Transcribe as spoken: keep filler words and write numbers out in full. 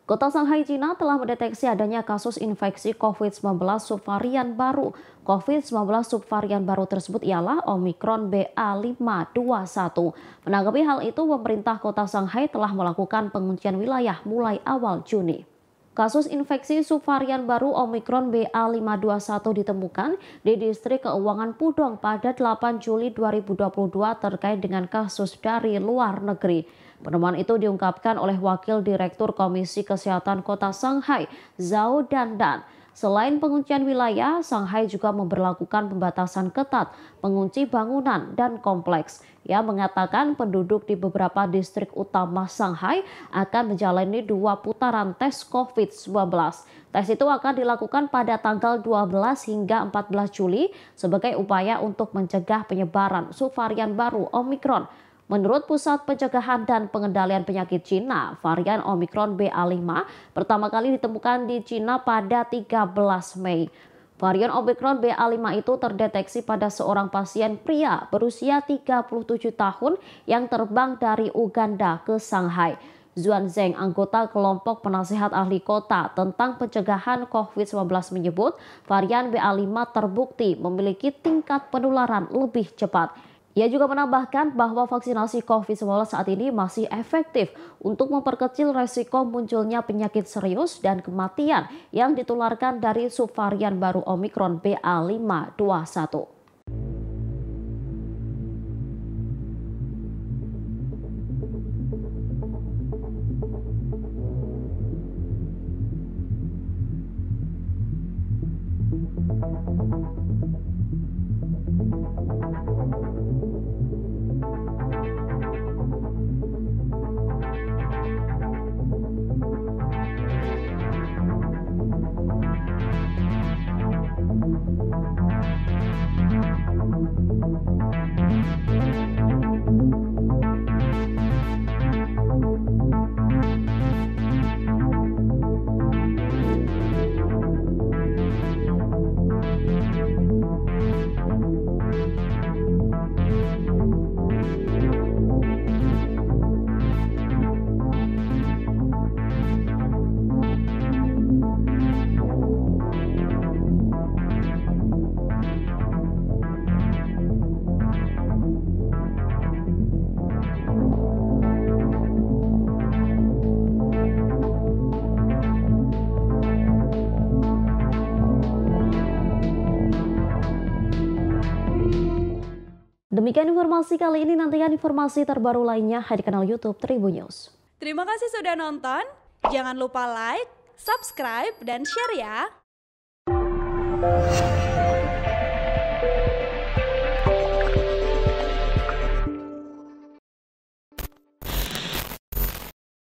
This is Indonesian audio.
Kota Shanghai, Cina telah mendeteksi adanya kasus infeksi covid sembilan belas subvarian baru. covid sembilan belas subvarian baru tersebut ialah Omicron B A lima dua satu. Menanggapi hal itu, pemerintah Kota Shanghai telah melakukan penguncian wilayah mulai awal Juni. Kasus infeksi subvarian baru Omicron B A lima dua satu ditemukan di distrik keuangan Pudong pada delapan Juli dua ribu dua puluh dua terkait dengan kasus dari luar negeri. Penemuan itu diungkapkan oleh Wakil Direktur Komisi Kesehatan Kota Shanghai, Zhao Dandan. Selain penguncian wilayah, Shanghai juga memberlakukan pembatasan ketat, mengunci bangunan dan kompleks. Ia mengatakan penduduk di beberapa distrik utama Shanghai akan menjalani dua putaran tes covid sembilan belas. Tes itu akan dilakukan pada tanggal dua belas hingga empat belas Juli sebagai upaya untuk mencegah penyebaran subvarian baru Omicron. Menurut Pusat Pencegahan dan Pengendalian Penyakit Cina, varian Omicron B A lima pertama kali ditemukan di Cina pada tiga belas Mei. Varian Omicron B A lima itu terdeteksi pada seorang pasien pria berusia tiga puluh tujuh tahun yang terbang dari Uganda ke Shanghai. Zuan Zheng, anggota kelompok penasehat ahli kota tentang pencegahan covid sembilan belas menyebut varian B A lima terbukti memiliki tingkat penularan lebih cepat. Ia juga menambahkan bahwa vaksinasi covid sembilan belas saat ini masih efektif untuk memperkecil resiko munculnya penyakit serius dan kematian yang ditularkan dari subvarian baru Omicron B A lima dua satu. Demikian informasi kali ini, nantikan informasi terbaru lainnya di kanal YouTube Tribun News. Terima kasih sudah nonton, jangan lupa like, subscribe, dan share ya!